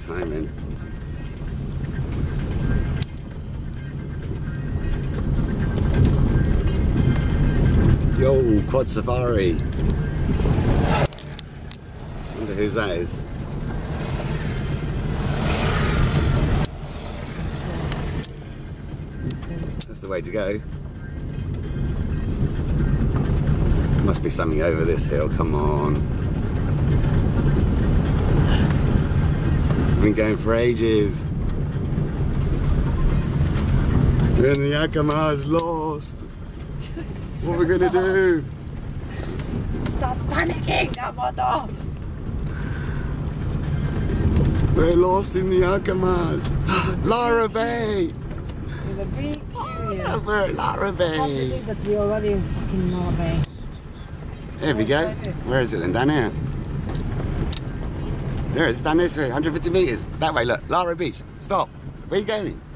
timing. Yo, quad safari. Wonder whose that is. That's the way to go. Must be something over this hill, come on. We've been going for ages. We're in the Akamas, lost. What are we gonna do? Stop panicking, Damoto! We're lost in the Akamas. Lara Bay! In the big area. Oh, we're at Lara I can't Bay. believe that we're already in fucking Lara Bay. Here we go. Where is it then? Down here. There it is, down this way, 150 metres. That way, look. Lara Beach. Stop. Where are you going?